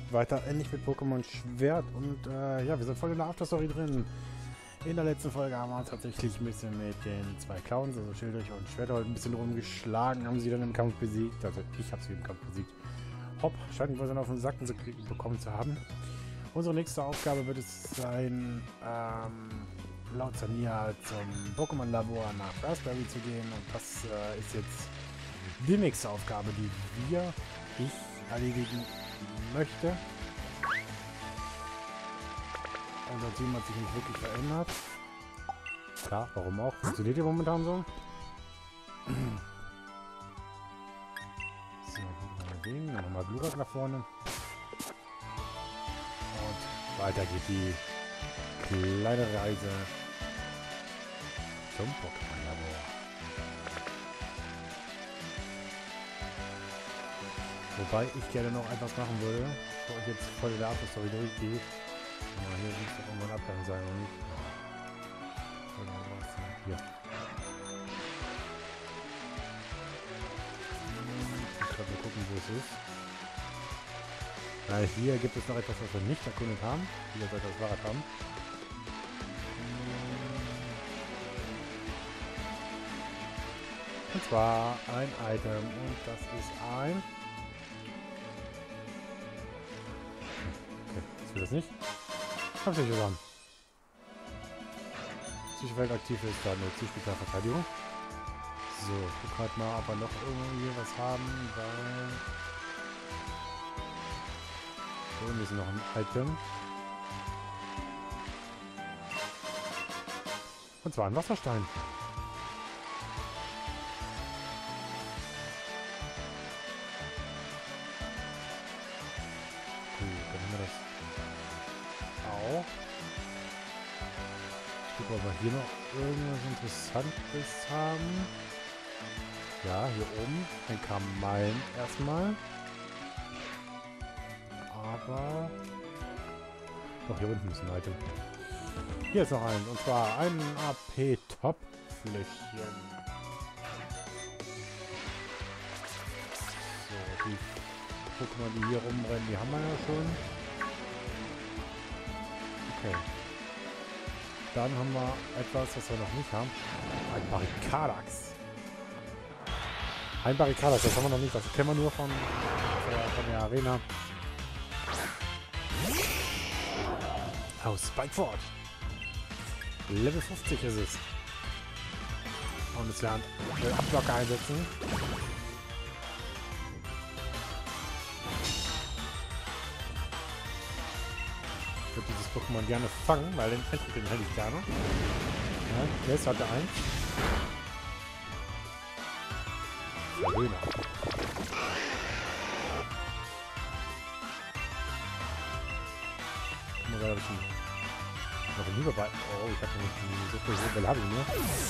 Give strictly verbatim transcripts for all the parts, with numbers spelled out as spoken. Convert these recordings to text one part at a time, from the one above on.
weiter endlich mit Pokémon Schwert und äh, ja, wir sind voll in der Afterstory drin. In der letzten Folge haben wir uns tatsächlich ein bisschen mit den zwei Clowns, also Schildrich und Schwerthold, ein bisschen rumgeschlagen, haben sie dann im Kampf besiegt. Also ich habe sie im Kampf besiegt. Hopp, scheinen wir dann auf den Sacken bekommen zu haben. Unsere nächste Aufgabe wird es sein, ähm, laut Sania zum Pokémon-Labor nach Raspberry zu gehen. Und das äh, ist jetzt die nächste Aufgabe, die wir, ich, erledigen möchte. Unser Team hat sich nicht wirklich verändert. Klar, warum auch? Funktioniert ja momentan so. So, gucken wir mal nochmal Glurak nach vorne. Und weiter geht die kleine Reise zum Pokémon-Labor. Wobei ich gerne noch etwas machen würde, bevor ich jetzt voll in der Afterstory durchgehe. Ja, hier muss doch irgendwo ein Abgang sein, oder nicht? Hier. Ich muss gerade mal gucken, wo es ist. Na, hier gibt es noch etwas, was wir nicht erkundet haben. Hier sollte das Fahrrad haben. Und zwar ein Item. Und das ist ein... Okay, das will das nicht. Hab's nicht zusammen. Psychowelt aktiv ist, da eine Zuspielverteidigung. So, ich guck halt mal, ob wir noch irgendwie was haben, weil... Irgendwie ist noch ein Item. Und zwar ein Wasserstein. Gut, dann haben wir das auch. Ich gucke, ob wir hier noch irgendwas Interessantes haben. Ja, hier oben ein Kamalm erstmal. Aber... Doch, hier unten ist ein Item. Hier ist noch ein, und zwar ein A P-Top-Fläschchen. So, die Pokémon, die hier rumrennen, die haben wir ja schon. Okay. Dann haben wir etwas, was wir noch nicht haben. Ein Barrikadax. Ein Barrikadax, das haben wir noch nicht. Das kennen wir nur von, von der Arena. Aus Spikeford. Level fünfzig ist es. Und es lernt Abblocker einsetzen. Ich würde dieses Pokémon gerne fangen, weil den hätte ich, den hätte ich gerne. Ja, jetzt hat er eins. Verwöhner. Oder habe ich einen, noch einen Überball? Oh, ich habe nicht so viel Level habe ich nur.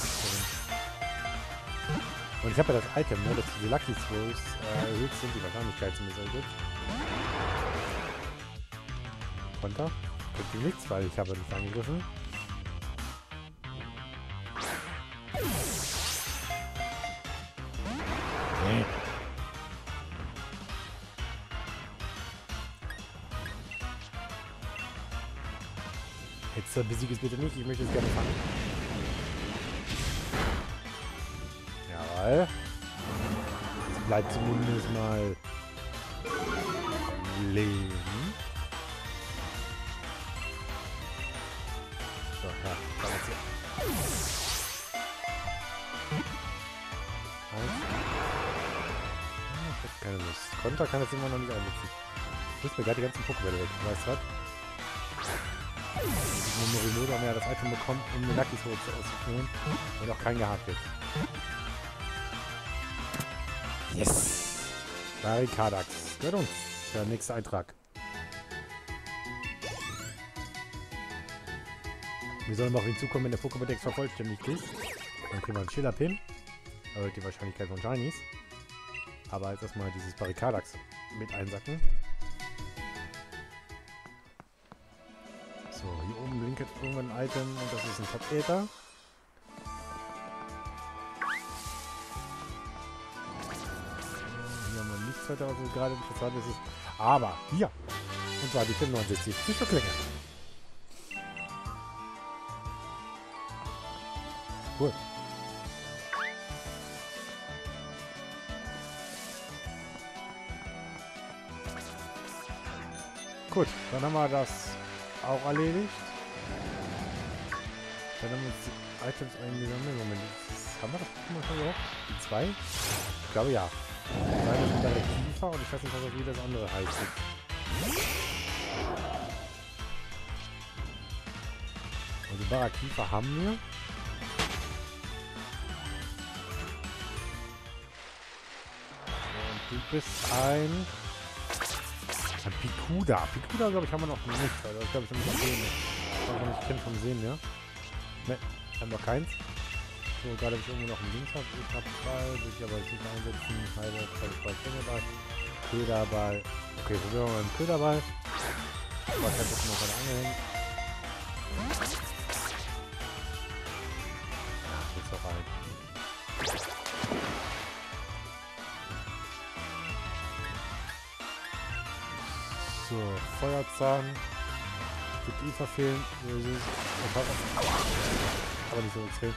Und ich habe ja das Item, ne, dass diese Lucky Throws äh, erhöht sind, die Wahrscheinlichkeit zumindest erhöht. Konter. Kriegt nichts, weil ich habe nicht angegriffen. Nee. Jetzt besiege es bitte nicht, ich möchte es gerne fangen. Jawohl. Jetzt bleibt zumindest mal Leben. So, ja, dann jetzt hier. Ich hab keine Lust. Konter kann jetzt immer noch nicht einsetzen. Ich muss mir gerade die ganzen Pokébälle weg, weißt du was? Morimoto haben ja das Item bekommen, um eine Lucky Throw auszuführen und auch kein gehabt wird. Yes! Barrikadax. Gehört uns. Der nächste Eintrag. Wir sollen auf ihn zukommen, wenn der Pokémon-Dex vervollständigt ist. Dann kriegen wir einen Schiller-Pin. Erhöht die Wahrscheinlichkeit von Shinies. Aber jetzt erstmal dieses Barrikadax mit einsacken. So, hier oben blinkt jetzt irgendwann ein Item und das ist ein Top-Äther. Hier haben wir nichts weiter, was gerade interessant ist. Aber hier Und zwar die fünfundsiebzig Psychoklinge. Cool. Gut, dann haben wir das auch erledigt. Dann haben wir uns die Items eingesammelt. Moment, das haben wir das Pokémon schon gehabt? Die zwei? Ich glaube ja. Das eine ist der Kiefer und ich weiß nicht, was wie das andere heißt. Also Barakifa haben wir. Und du bist ein... Ein Pikuda. Pikuda, glaube ich, haben wir noch nicht. Also, das glaube ich, noch nicht sehen. Das habe ich noch nicht kennt vom Sehen, ja? Ne, haben wir keins. So, gerade habe ich irgendwo noch einen Links habe. Ich habe Ball, will ich aber jetzt nicht einsetzen. Halbe, zweite Ball, Fängeball. Köderball. Okay, probieren wir mal den Köderball. Aber kein bisschen noch eine angehängt. Jetzt auch rein. So, Feuerzahn. Gibt ihn verfehlen. Aber nicht so extrem.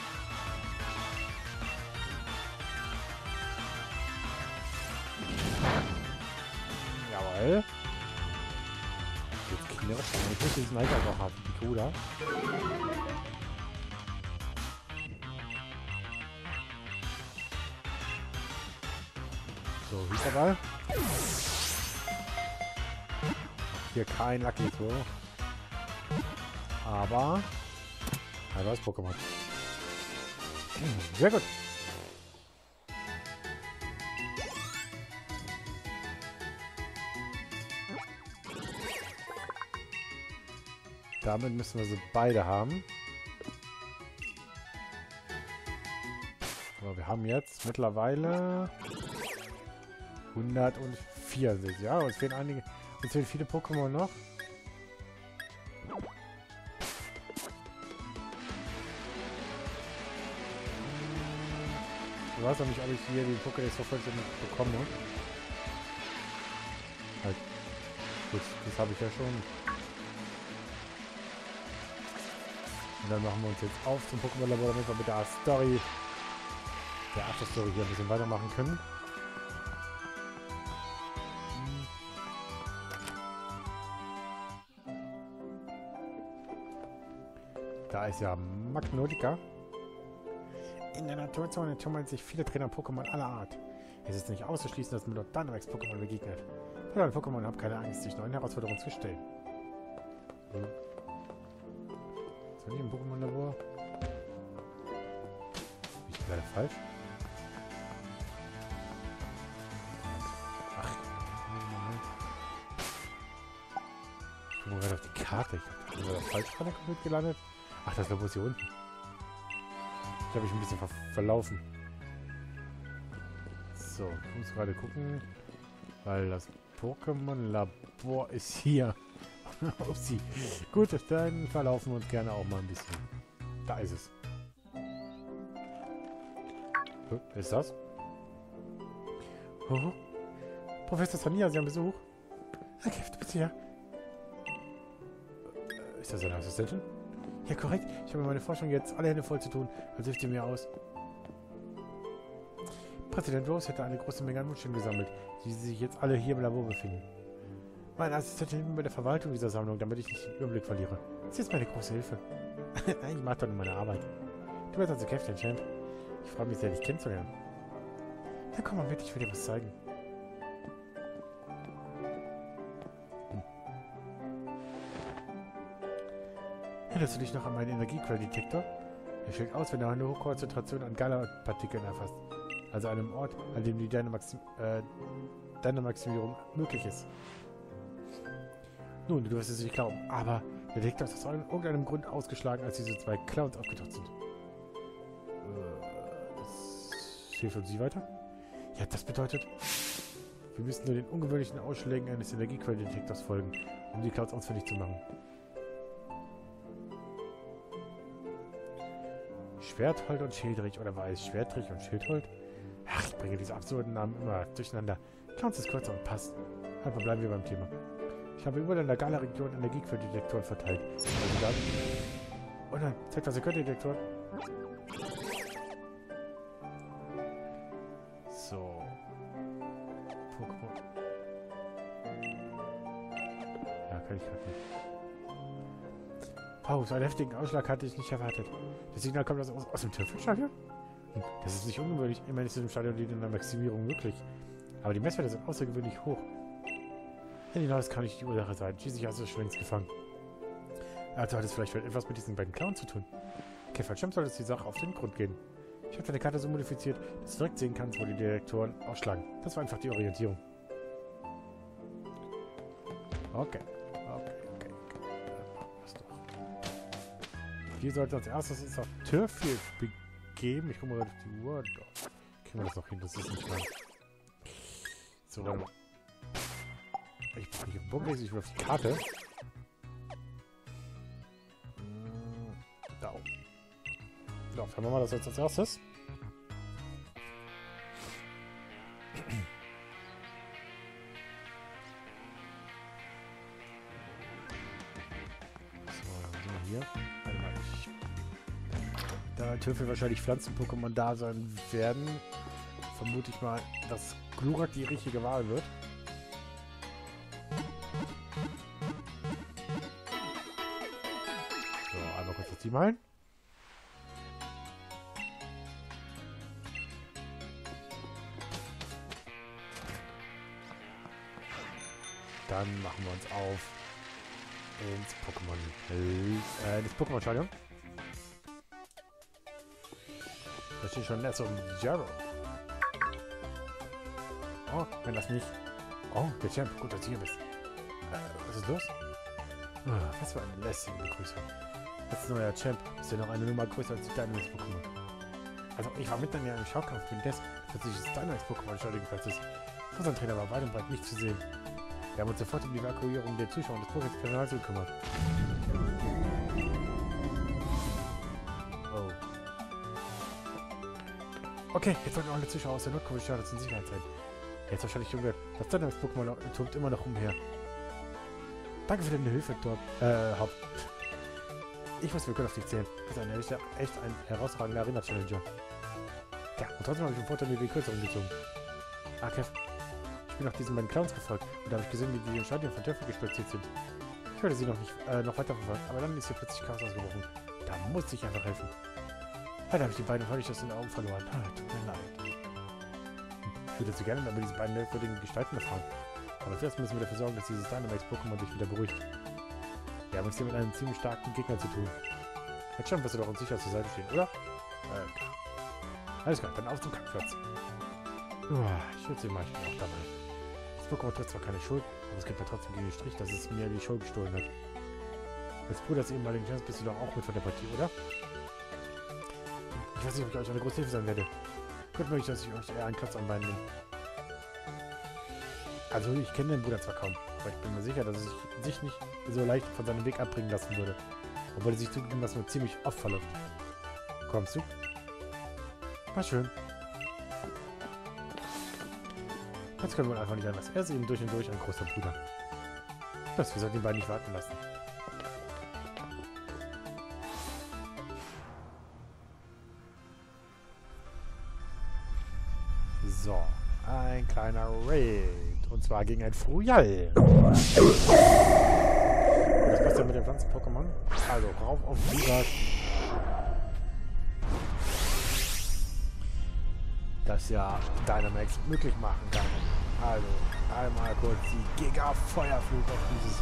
Jawohl. Jetzt knirrt es. Ich muss diesen Alter noch haben. Die Kuda. So, Hüterball. Hier kein Lucky Tour. Aber ein neues Pokémon. Sehr gut. Damit müssen wir sie beide haben. Aber wir haben jetzt mittlerweile hundertvierundsechzig. Ja, uns fehlen einige. Uns fehlen viele Pokémon noch. Ich weiß noch nicht, ob ich hier die Pokédex vollständig bekomme. Halt. Gut, das habe ich ja schon. Und dann machen wir uns jetzt auf zum Pokémon-Labor, damit wir mit der Story, der After-Story hier ein bisschen weitermachen können. Da ist ja Magnotica. In der Naturzone tummeln sich viele Trainer Pokémon aller Art. Es ist nicht auszuschließen, dass man dort Dynamax-Pokémon begegnet. Viele Pokémon haben keine Angst, sich neuen Herausforderungen zu stellen. Hm. Ist da nicht ein Pokémon-Labor? Ich bin leider falsch. Ach, Moment. Ich gucke mal gerade auf die Karte. Ich habe da falsch von der Computer gelandet. Ach, das Labor ist hier unten. Ich habe mich ein bisschen ver verlaufen. So, ich muss gerade gucken, weil das Pokémon-Labor ist hier. Upsi. Gut, dann verlaufen wir uns gerne auch mal ein bisschen. Da ist es. Hm, ist das? Oh. Professor Sania, Sie haben Besuch. Okay, du bist hier. Ist das seine Assistentin? Ja, korrekt. Ich habe meine Forschung jetzt alle Hände voll zu tun. Also hilft ihr mir aus. Präsident Rose hätte eine große Menge an Mundstücken gesammelt, die sich jetzt alle hier im Labor befinden. Meine Assistentin hilft mir bei der Verwaltung dieser Sammlung, damit ich nicht den Überblick verliere. Sie ist meine große Hilfe. Ich mache doch nur meine Arbeit. Du bist also Captain Champ. Ich freue mich sehr, dich kennenzulernen. Na komm mal mit, ich will dir was zeigen. Erinnerst du dich noch an meinen Energiequelldetektor? Er schlägt aus, wenn er eine hohe Konzentration an Gala-Partikeln erfasst. Also einem Ort, an dem die Dynamaxim äh, Dynamaximierung möglich ist. Nun, du wirst es nicht glauben, aber der Detektor ist aus irgendeinem Grund ausgeschlagen, als diese zwei Clowns aufgetaucht sind. Äh, das hilft uns nicht weiter? Ja, das bedeutet, wir müssen nur den ungewöhnlichen Ausschlägen eines Energiequelldetektors folgen, um die Clowns ausfindig zu machen. Schwerthold und Schildrich, oder war es Schwertrich und Schildhold? Ach, ich bringe diese absurden Namen immer durcheinander. Clowns ist kürzer und passt. Aber bleiben wir beim Thema. Ich habe überall in der Gala-Region Energiequelldetektoren verteilt. Also dann... Oh nein, zeigt was ihr könnt, Detektor. So. Pokémon. Ja, kann ich gerade nicht. Wow, so einen heftigen Ausschlag hatte ich nicht erwartet. Das Signal kommt aus, aus dem Tüffelstadion? Hm, das ist nicht ungewöhnlich. Immerhin ist es im Stadion liegt in der Maximierung möglich. Aber die Messwerte sind außergewöhnlich hoch. Genau, das kann nicht die Ursache sein. Schließlich hast du es schon längst gefangen. Also hat es vielleicht etwas mit diesen beiden Clowns zu tun. Käferschirm sollte es die Sache auf den Grund gehen. Ich habe deine Karte so modifiziert, dass du direkt sehen kannst, wo die Detektoren ausschlagen. Das war einfach die Orientierung. Okay. Okay, okay, okay. Dann machen wir es doch. Wir sollten als erstes uns auf Turffield begeben. Ich gucke mal auf die Uhr. Doch. Kriegen wir das noch hin? Das ist nicht lang. So, warte mal. Ich brauche nicht auf den Punkt, ich will auf die Karte. Da oben. So, dann machen wir das jetzt als erstes. So, dann sind wir hier. Warte mal, ich... Da Töpfe wahrscheinlich Pflanzen-Pokémon da sein werden, vermute ich mal, dass Glurak die richtige Wahl wird. So, einmal kurz das Team ein. Dann machen wir uns auf ins Pokémon äh, ins Pokémon-Stadion. Da steht schon Ness und Jaro. Oh, wenn das nicht... Oh, der Champ, gut, dass du hier bist. Äh, was ist los? Oh, was für eine lästige Begrüßung. Als neuer Champ ist ja noch eine Nummer größer als die Dynamax-Pokémon. Also, ich war mitten in einem Schaukampf mit Des, plötzlich ist Dynamax-Pokémon-Stadion geplatzt ist. Unser Trainer war weit und breit nicht zu sehen. Wir haben uns sofort um die Evakuierung der Zuschauer und des Pokémon-Personals gekümmert. Oh. Okay, jetzt sollten alle Zuschauer aus der Nordkurve-Stadt in Sicherheit sein. Jetzt wahrscheinlich schon gehört. Das Dynamax-Pokémon tobt immer noch umher. Danke für deine Hilfe, Torb. Äh, Haupt. Ich wusste, wir können auf dich zählen. Du bist ein, echt, echt ein herausragender Arena-Challenger. Ja, und trotzdem habe ich im Vorteil mir die Kürzeren gezogen. Ah, Kev. Ich bin nach diesen beiden Clowns gefolgt und da habe ich gesehen, wie die im Stadion von Töpfe spaziert sind. Ich wollte sie noch nicht äh, noch weiter verfolgen, aber dann ist hier plötzlich Chaos ausgebrochen. Da musste ich einfach helfen. Leider habe ich die beiden völlig aus den Augen verloren. Ah, tut mir leid. Ich würde so gerne über diese beiden merkwürdigen Gestalten erfahren. Aber zuerst müssen wir dafür sorgen, dass dieses Dynamax-Pokémon sich wieder beruhigt. Wir haben uns hier mit einem ziemlich starken Gegner zu tun. Jetzt schon wirst du doch uns sicher zur Seite stehen, oder? Äh, klar. Alles klar, dann auf zum Kampfplatz. Ich schütze manchmal auch dabei. Das Pokémon trägt zwar keine Schuld, aber es gibt mir trotzdem gegen den Strich, dass es mir die Schuld gestohlen hat. Als Bruder des ehemaligen Champs bist du doch auch mit von der Partie, oder? Ich weiß nicht, ob ich euch eine große Hilfe sein werde. Gut möglich, dass ich euch eher einen Klotz am Bein nehme. Also, ich kenne den Bruder zwar kaum, aber ich bin mir sicher, dass er sich, sich nicht so leicht von seinem Weg abbringen lassen würde. Obwohl er sich zugeben, dass nur ziemlich oft verläuft. Kommst du? War schön. Jetzt können wir einfach nicht anders. Er ist eben durch und durch ein großer Bruder. Das, wir sollten die beiden nicht warten lassen. So, ein kleiner Raid. Und zwar gegen ein Frujal. Das passt ja mit dem Pflanzen-Pokémon. Also, rauf auf Glurak. Das ja Dynamax möglich machen kann. Also, einmal kurz die Giga-Feuerflut auf dieses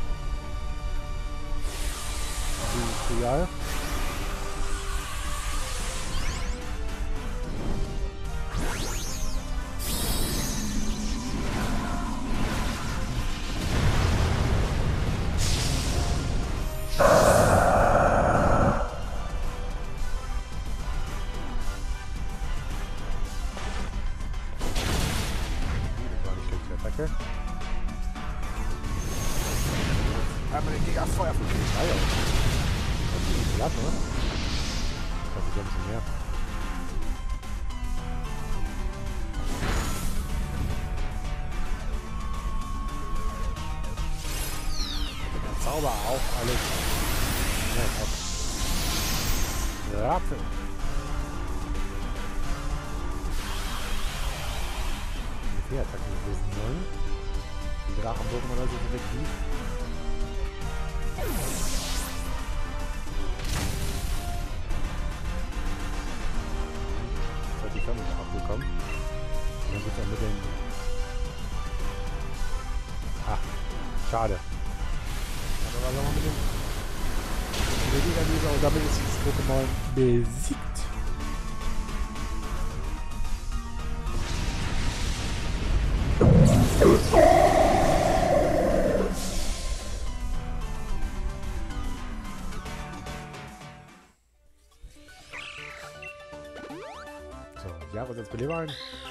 Frujal. Einmal den Giga-Feuer von den Schreier. Das ist nicht glatt, oder? Ich glaube, ich habe ein bisschen mehr. Zauber auf alles. Ja, top. Ratte. Die Attacke gewesen sollen. Die Drachenpokémon also effektiv. Jetzt hat die Firma abgekommen. Und dann wird er mit den... Ah, schade. Aber was soll man mit dem... Mit der Liga und damit ist dieses Pokémon besiegt. So, ja, was jetzt beleben?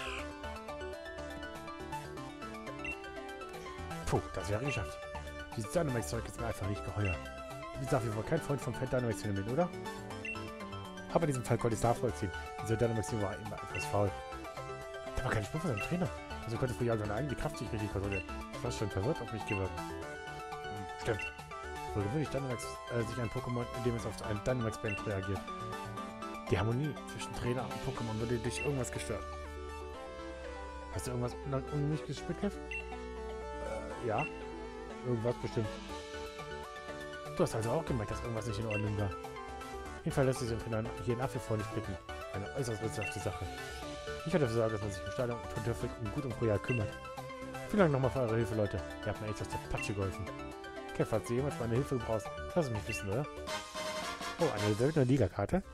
Puh, das wäre geschafft. Dieses Dynamax-Zeug ist mir einfach nicht geheuer. Wie gesagt, wir waren kein Freund vom Fett Dynamax-Phänomen, oder? Aber in diesem Fall konnte ich es nachvollziehen. Dieser Dynamax war immer etwas faul. Da war keine Spur von seinem Trainer. Also konnte früher seine eigene Kraft sich richtig kontrollieren. Ich war schon verwirrt auf mich geworden. Hm, stimmt. Wohl gewöhnlich Dynamax äh, sich ein Pokémon, indem es auf einen Dynamax-Band reagiert. Die Harmonie zwischen Trainer und Pokémon wurde durch irgendwas gestört. Hast du irgendwas un mich gespürt, Kev? Äh, ja. Irgendwas bestimmt. Du hast also auch gemerkt, dass irgendwas nicht in Ordnung war. Jedenfalls lässt sich den Trainer hier nach wie vor nicht blicken. Eine äußerst rätselhafte Sache. Ich werde dafür sorgen, dass man sich im Stadion und Tondörfeld um gut und Royal kümmert. Vielen Dank nochmal für eure Hilfe, Leute. Ihr habt mir echt aus der Patsche geholfen. Kev, falls du jemals meine Hilfe brauchst, lass es mich wissen, oder? Oh, eine seltene Liga-Karte.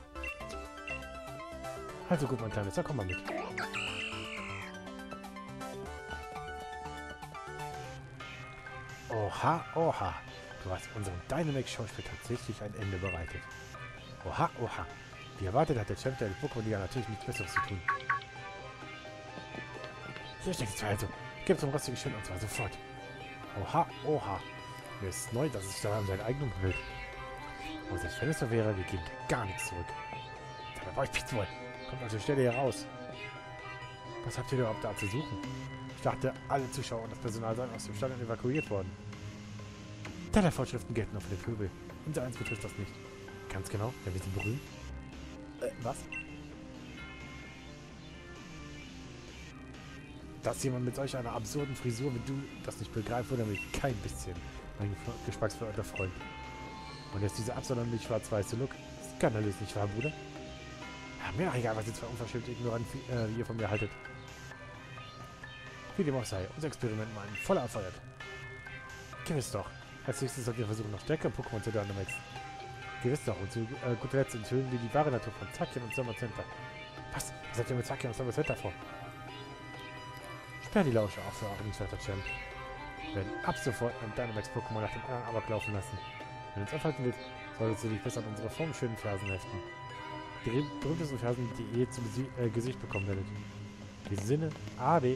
Also gut, mein Kleines, dann komm mal mit. Oha, oha. Du hast unserem Dynamax-Schauspiel tatsächlich ein Ende bereitet. Oha, oha. Wie erwartet hat der Champ der Pokémon-Liga natürlich nichts Besseres zu tun. Hier steckt es also. Gib zum rostigen Schild und zwar sofort. Oha, oha. Mir ist neu, dass es da um seine Eignung will. Und selbst wenn es so wäre, wir geben gar nichts zurück. Aber bei euch Pizwoll. Kommt aus der Stelle hier raus. Was habt ihr überhaupt da zu suchen? Ich dachte, alle Zuschauer und das Personal seien aus dem Stadion evakuiert worden. Deine Vorschriften gelten nur für den Pöbel. Unser eins betrifft das nicht. Ganz genau, denn wir sind berühmt. Äh, was? Dass jemand mit solch einer absurden Frisur wie du das nicht begreift, würde mich kein bisschen mein geschmacksverirrter Freund. Und jetzt dieser absonderlich schwarz-weiße Look. Skandalös, nicht wahr, Bruder? Ja, mir doch egal, was ihr zwei unverschämte Ignoranten äh, wie ihr von mir haltet. Wie dem auch sei, unser Experiment war ein voller Erfolg. Gewiss doch. Als nächstes sollten wir versuchen, noch stärkere Pokémon zu Dynamax. Gewiss doch. Und zu äh, guter Letzt enthüllen wir die wahre Natur von Zacian und Summer Center. Was? Was habt ihr mit Zacian und Summer Center vor? Sperr die Lausche auf für Ordnungswerter Champ. Wir werden ab sofort ein Dynamax-Pokémon nach dem anderen Amok laufen lassen. Wenn du uns aufhalten willst, solltest du dich besser an unsere formschönen Fersen heften. Die berühmtesten Fersen, die ihr je zu äh, Gesicht bekommen werdet. In diesem Sinne, Ade.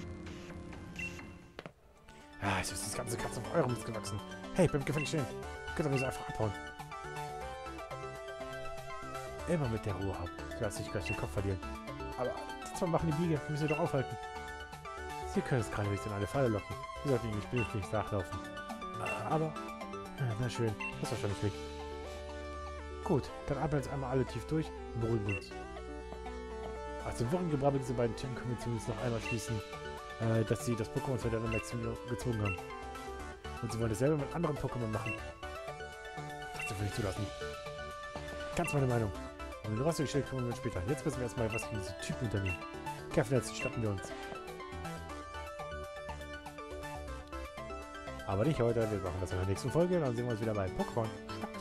Ah, ich ist das ganze Katze auf eurem Mist gewachsen. Hey, bleibt gefällig stehen. Könnt ihr mich so einfach abhauen. Immer mit der Ruhe haben. Du darfst nicht gleich den Kopf verlieren. Aber die zwei machen die Biege. Wir müssen sie doch aufhalten. Sie können es gerade nicht in eine Falle locken. Wir sollten ihnen nicht bildlich nachlaufen. Aber, na schön. Das ist wahrscheinlich weg. Gut, dann atmen wir jetzt einmal alle tief durch und beruhigen uns. Aus dem Wirrengebrabbel dieser beiden Themen können wir zumindest noch einmal schließen, äh, dass sie das Pokémon zu der Dynamax gezogen haben. Und sie wollen dasselbe mit anderen Pokémon machen. Das dürfen wir nicht zulassen. Ganz meine Meinung. Und den rostigen Schild kümmern wir uns später. Jetzt müssen wir erstmal was gegen diese Typen unternehmen. Kämpfen jetzt, statten wir uns. Aber nicht heute, wir machen das in der nächsten Folge. Dann sehen wir uns wieder bei Pokémon.